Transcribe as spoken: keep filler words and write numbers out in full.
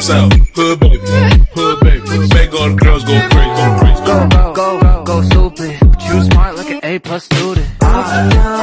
Shouts out, hood baby, hood baby. Make all the girls go crazy, go crazy. Go, go, go, go stupid. But you smart like an A plus student.